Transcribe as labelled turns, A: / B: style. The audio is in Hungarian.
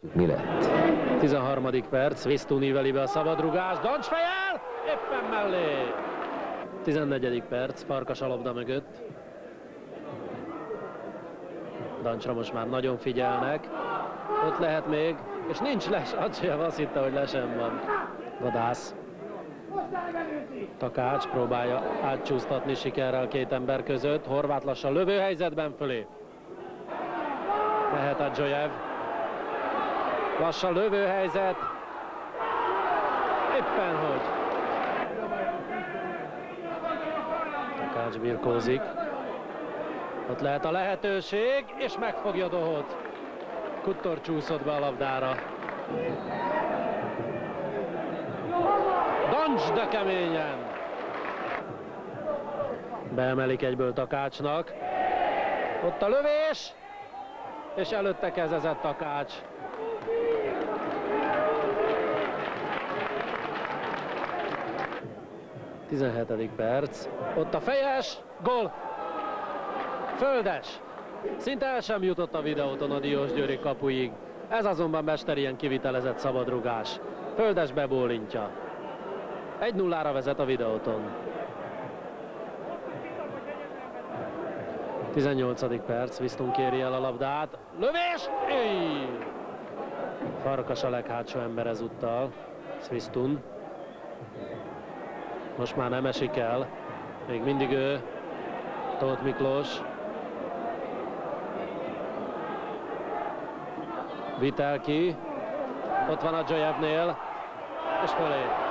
A: Mi lett?
B: 13. perc, Svistun íveli be a szabadrugást, Dancs fejel, éppen mellé. 14. perc, Farkas a labda mögött. Dancsra most már nagyon figyelnek. Ott lehet még, és nincs les, Adzsejev azt hitte, hogy lesen van. Vadász. Takács próbálja átcsúsztatni sikerrel két ember között. Horváth lassan lövőhelyzetben fölé. Mehet Adzsejev. Lassan lövőhelyzet. Éppen hogy. Takács birkózik. Ott lehet a lehetőség, és megfogja Dohot. Kuttor csúszott be a labdára. Dancs, de keményen. Beemelik egyből Takácsnak. Ott a lövés, és előtte kezezett Takács. – 17. perc. Ott a fejes, gól. Földes. Szinte el sem jutott a videóton a Diósgyőri kapuig. Ez azonban mesterien kivitelezett szabadrugás. Földes bebólintja. 1-0-ra vezet a videóton. 18. perc, Svistun kéri el a labdát. Lövés! Éj! Farkas a leghátsó ember ezúttal. Svistun. Most már nem esik el. Még mindig ő. Tóth Miklós. Vitel ki. Ott van Adzsejevnél. És fölé.